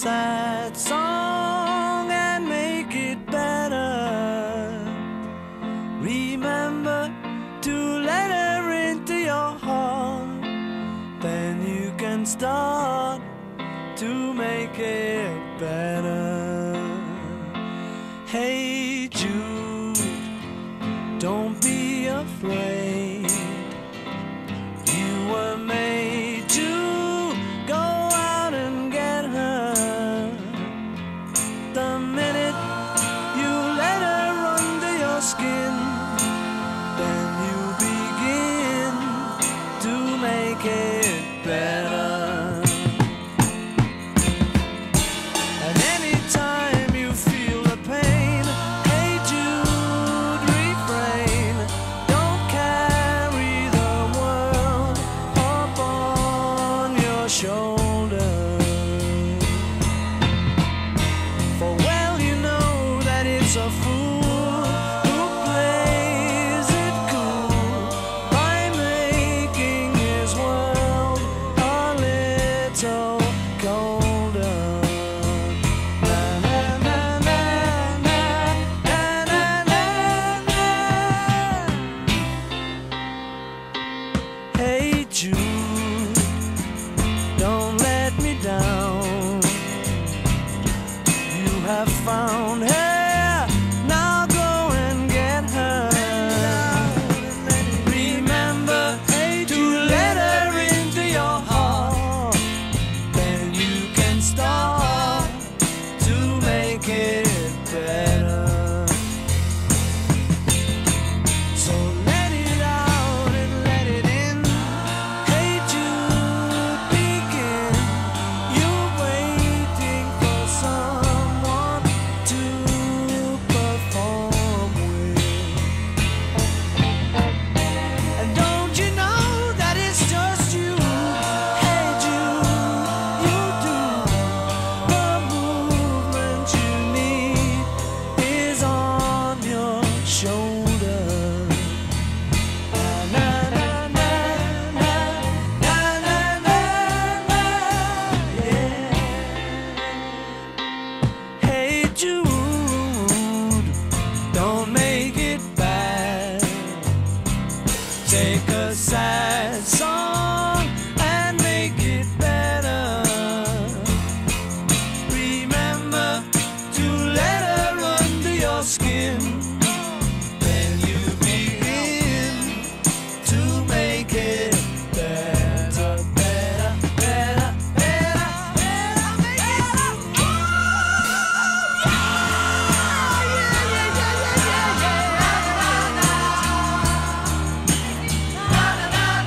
sad song and make it better. Remember to let her into your heart, then you can start to make it better. Hey Jude, don't be afraid. You were made to go out and get her. The minute you let her under your skin, then you begin to make it better. And anytime you feel the pain, hey Jude, refrain. Don't carry the world up on your shoulder. For well you know that it's a fool who plays it cool by making his world a little colder. Na na na na na na na na. Hey Jude, don't let me down. You have found her, now go and get her. Remember to let her into your heart, then you can start to make it better. So let it out and let it in. Hey Jude, begin. You're waiting for someone to perform with. And don't you know that it's just you? Hey Jude, you do. The movement you need is on your shoulder. Na na na na na na na na, yeah. Hey Jude, don't make it bad. Take a sad song and make it better. Remember to let her under your skin, then you begin to make it better, better, better, better, better, make it better. Yeah, yeah, yeah, yeah, yeah, yeah.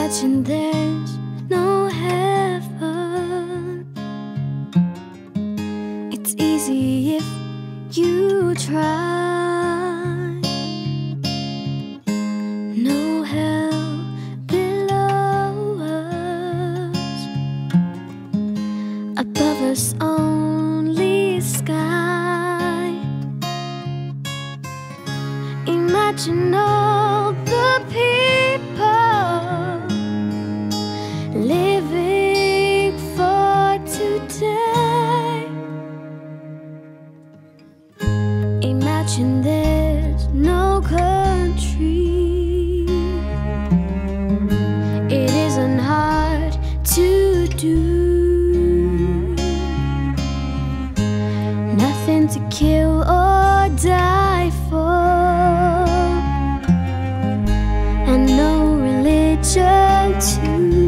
Imagine there's no heaven. It's easy if you try. No hell below us, above us only sky. Imagine all the people living for today. Imagine there's no country. It isn't hard to do. Nothing to kill or die for, and no religion too.